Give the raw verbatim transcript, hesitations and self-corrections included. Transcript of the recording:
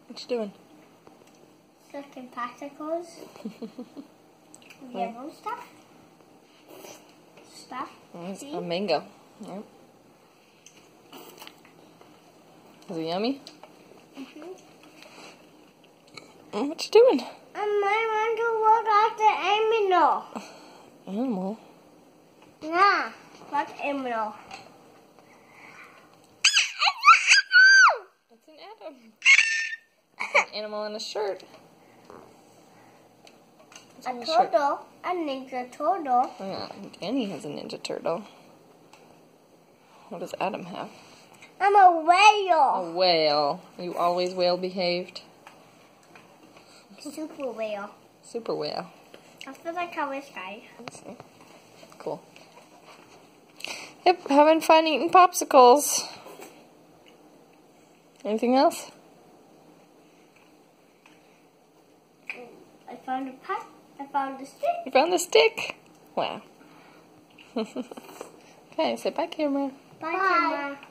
What you doing? Looking particles. Yellow stuff. Stuff. Mm, it's a mango. Yep. Is it yummy? Mm-hmm. Mm, what you doing? Um, I want to look at the animal. Animal? Yeah, what animal? It's an atom. It's an animal in a shirt. What's A on the shirt? turtle, a ninja turtle. Oh, yeah, Danny has a Ninja Turtle. What does Adam have? I'm a whale. A whale. You always whale behaved? Super whale. Super whale. I feel like I was guy. Let's see. Cool. Yep, having fun eating popsicles. Anything else? I found a pot. I found a stick. You found the stick? Wow. Okay, say bye, camera. Bye, Bye. Camera.